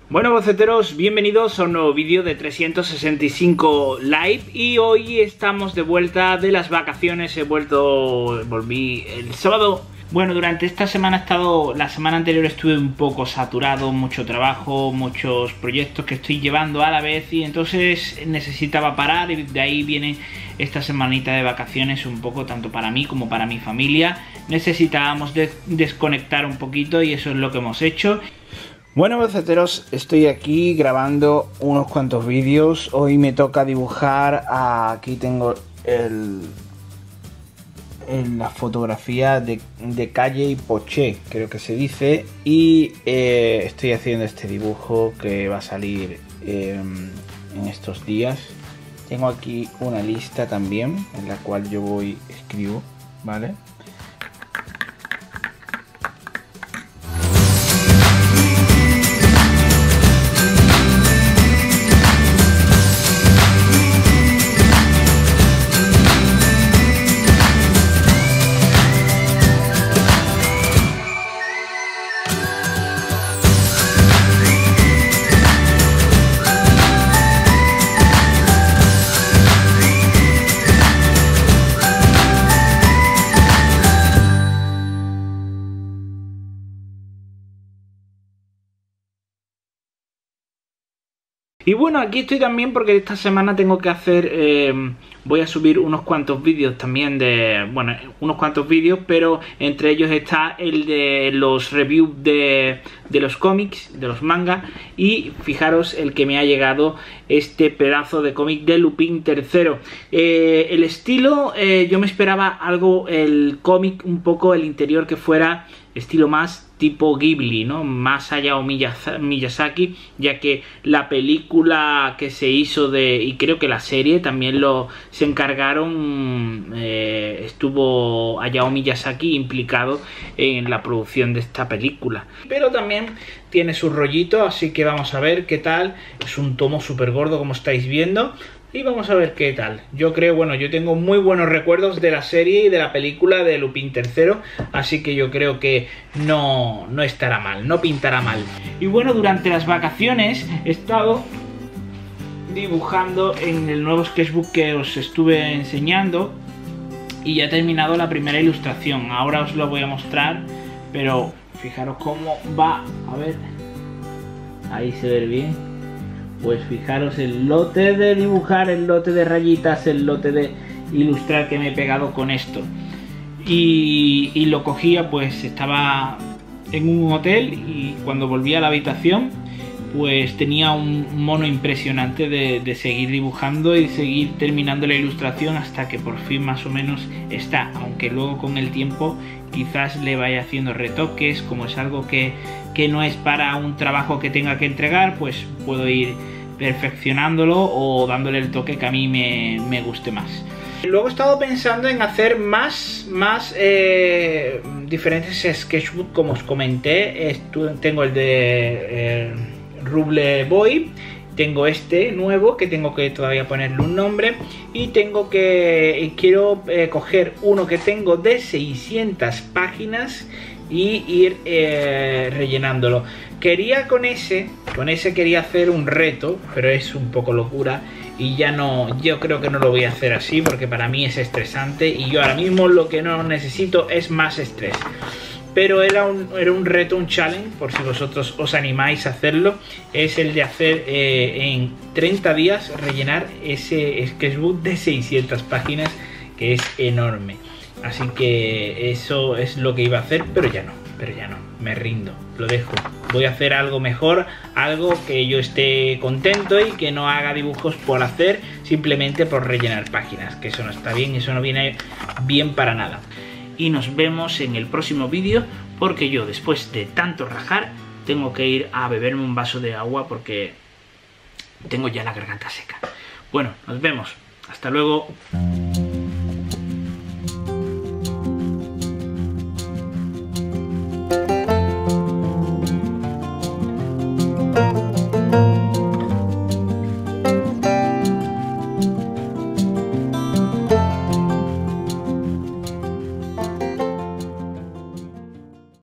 Bueno, boceteros, bienvenidos a un nuevo vídeo de 365 Live. Y hoy estamos de vuelta de las vacaciones. Volví el sábado. Bueno, durante esta semana la semana anterior estuve un poco saturado, mucho trabajo, muchos proyectos que estoy llevando a la vez, y entonces necesitaba parar, y de ahí viene esta semanita de vacaciones un poco, tanto para mí como para mi familia. Necesitábamos desconectar un poquito y eso es lo que hemos hecho. Bueno, boceteros, estoy aquí grabando unos cuantos vídeos. Hoy me toca dibujar. Aquí tengo la fotografía de Calle y Poché, creo que se dice. Y estoy haciendo este dibujo que va a salir en estos días. Tengo aquí una lista también en la cual yo escribo, ¿vale? Y bueno, aquí estoy también porque esta semana tengo que hacer, voy a subir unos cuantos vídeos también unos cuantos vídeos, pero entre ellos está el de los reviews de los cómics, de los mangas. Y fijaros el que me ha llegado, este pedazo de cómic de Lupin III. El estilo, yo me esperaba algo, el cómic un poco, el interior que fuera estilo más tipo Ghibli, ¿no? Más Hayao Miyazaki, ya que la película que se hizo y creo que la serie también se encargaron, estuvo Hayao Miyazaki implicado en la producción de esta película. Pero también tiene su rollito, así que vamos a ver qué tal. Es un tomo súper gordo, como estáis viendo. Y vamos a ver qué tal. Yo creo, bueno, yo tengo muy buenos recuerdos de la serie y de la película de Lupin III, así que yo creo que no estará mal, no pintará mal. Y bueno, durante las vacaciones he estado dibujando en el nuevo sketchbook que os estuve enseñando, y ya he terminado la primera ilustración. Ahora os lo voy a mostrar, pero fijaros cómo va. A ver, ahí se ve bien. Pues fijaros el lote de dibujar, el lote de rayitas, el lote de ilustrar que me he pegado con esto. Y lo cogía, pues estaba en un hotel, y cuando volví a la habitación pues tenía un mono impresionante de seguir dibujando y seguir terminando la ilustración hasta que por fin más o menos está. Aunque luego con el tiempo quizás le vaya haciendo retoques, como es algo que no es para un trabajo que tenga que entregar, pues puedo ir perfeccionándolo o dándole el toque que a mí me guste más. Luego he estado pensando en hacer más diferentes sketchbooks, como os comenté. Tengo el de Ruble Boy, tengo este nuevo que tengo que todavía ponerle un nombre, y quiero coger uno que tengo de 600 páginas y ir rellenándolo. Con ese quería hacer un reto, pero es un poco locura y yo creo que no lo voy a hacer así, porque para mí es estresante y yo ahora mismo lo que no necesito es más estrés. Pero era un reto, un challenge, por si vosotros os animáis a hacerlo. Es el de hacer en 30 días rellenar ese sketchbook de 600 páginas, que es enorme. Así que eso es lo que iba a hacer, pero ya no, me rindo, lo dejo. Voy a hacer algo mejor, algo que yo esté contento y que no haga dibujos por hacer, simplemente por rellenar páginas, que eso no está bien, eso no viene bien para nada. Y nos vemos en el próximo vídeo, porque yo, después de tanto rajar, tengo que ir a beberme un vaso de agua porque tengo ya la garganta seca. Bueno, nos vemos. Hasta luego.